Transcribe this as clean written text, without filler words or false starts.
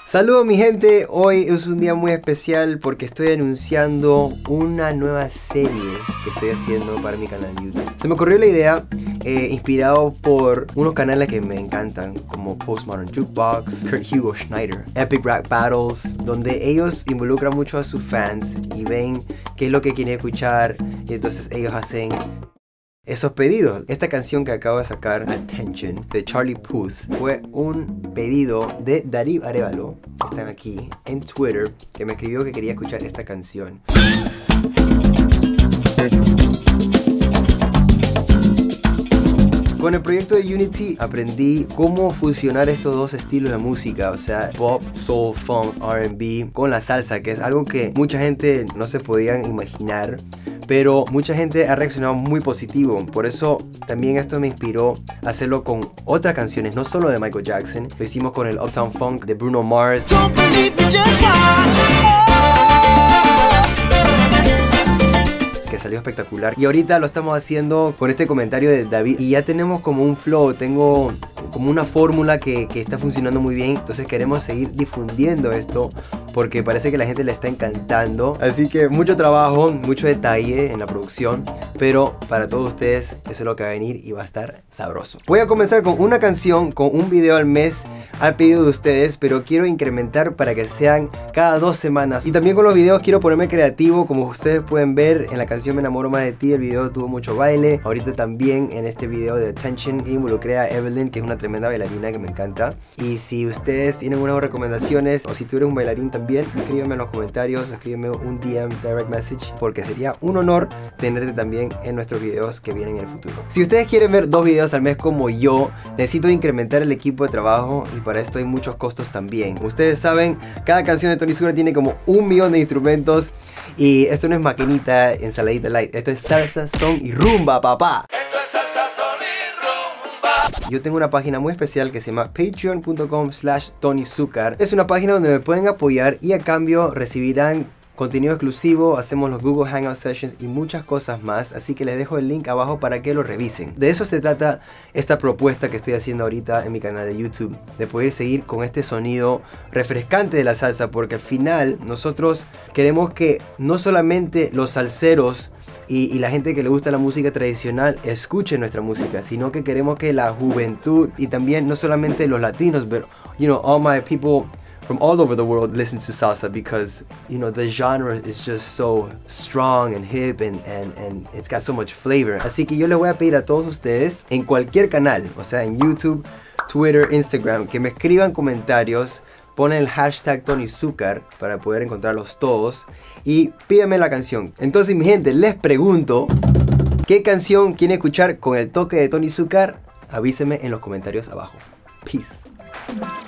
Saludos mi gente, hoy es un día muy especial porque estoy anunciando una nueva serie que estoy haciendo para mi canal de YouTube. Se me ocurrió la idea inspirado por unos canales que me encantan como Postmodern Jukebox, Kurt Hugo Schneider, Epic Rap Battles, donde ellos involucran mucho a sus fans y ven qué es lo que quieren escuchar y entonces ellos hacen esos pedidos. Esta canción que acabo de sacar, Attention, de Charlie Puth, fue un pedido de Darío Arevalo, que están aquí en Twitter, que me escribió que quería escuchar esta canción. Con el proyecto de Unity aprendí cómo fusionar estos dos estilos de música, o sea, pop, soul, funk, R&B con la salsa, que es algo que mucha gente no se podían imaginar, pero mucha gente ha reaccionado muy positivo. Por eso también esto me inspiró a hacerlo con otras canciones, no solo de Michael Jackson. Lo hicimos con el Uptown Funk de Bruno Mars, que salió espectacular. Y ahorita lo estamos haciendo con este comentario de David y ya tenemos como un flow, tengo como una fórmula que está funcionando muy bien. Entonces queremos seguir difundiendo esto porque parece que la gente le está encantando. Así que mucho trabajo, mucho detalle en la producción, pero para todos ustedes eso es lo que va a venir y va a estar sabroso. Voy a comenzar con una canción, con un video al mes al pedido de ustedes, pero quiero incrementar para que sean cada 2 semanas. Y también con los videos quiero ponerme creativo. Como ustedes pueden ver en la canción Me enamoro más de ti, el video tuvo mucho baile. Ahorita también en este video de Attention involucré a Evelyn, que es una tremenda bailarina que me encanta. Y si ustedes tienen unas recomendaciones o si tú eres un bailarín también, escríbeme en los comentarios, escríbeme un DM, direct message, porque sería un honor tenerte también en nuestros videos que vienen en el futuro. Si ustedes quieren ver 2 videos al mes como yo, necesito incrementar el equipo de trabajo y para esto hay muchos costos también. Ustedes saben, cada canción de Tony Zucker tiene como 1 millón de instrumentos y esto no es maquinita, ensaladita light, esto es salsa, son y rumba, papá. Yo tengo una página muy especial que se llama patreon.com/TonyZucar. Es una página donde me pueden apoyar y a cambio recibirán contenido exclusivo, hacemos los Google Hangout Sessions y muchas cosas más, así que les dejo el link abajo para que lo revisen. De eso se trata esta propuesta que estoy haciendo ahorita en mi canal de YouTube, de poder seguir con este sonido refrescante de la salsa, porque al final nosotros queremos que no solamente los salseros y la gente que le gusta la música tradicional escuche nuestra música, sino que queremos que la juventud y también no solamente los latinos, pero all my people from all over the world listen to salsa because the genre is just so strong and hip and it's got so much flavor. Así que yo les voy a pedir a todos ustedes en cualquier canal, o sea en YouTube, Twitter, Instagram, que me escriban comentarios. Ponen el hashtag TonyZucar para poder encontrarlos todos y pídanme la canción. Entonces mi gente, les pregunto, ¿qué canción quieren escuchar con el toque de Tony Zucker? Avísenme en los comentarios abajo. Peace.